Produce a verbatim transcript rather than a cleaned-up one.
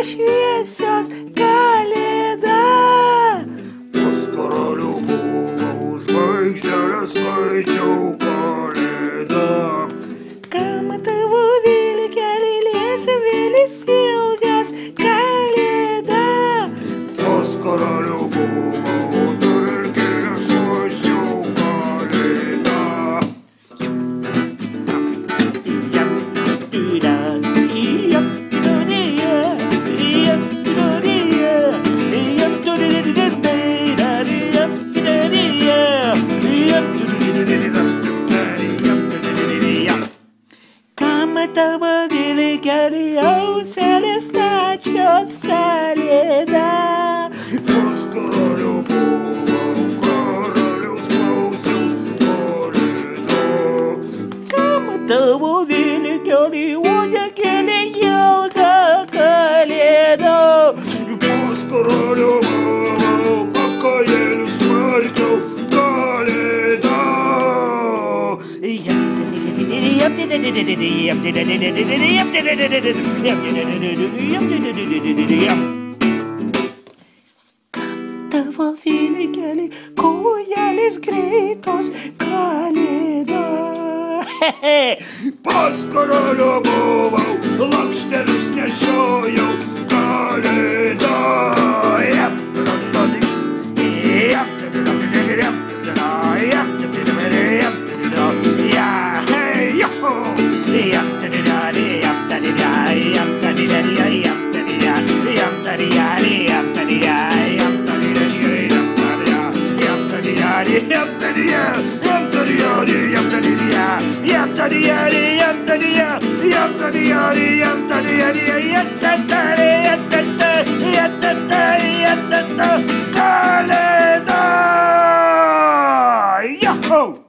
šviesios kalėda. Paskaralių buvau, žvaigždėlės skaičiau kalėda. Kam tavo vilkelį liežuvėlis ilgas kalėda. Paskaralių buvau, vilkelės skaičiau kalėda. Kam tavo vilkelį auselės stačios kalėda. Paskaralių buvau, karaliaus klausiaus kalėda. Kam tavo vilkelį uodegėlė ilga kalėda. Paskaralių buvau, pakajėlius smarkiau kalėda. Tavo vilkelį kojelės greitos kalėda. Paskaralių buvau, lakštelius nešiojau kalėda. Kalėda! Yahoo!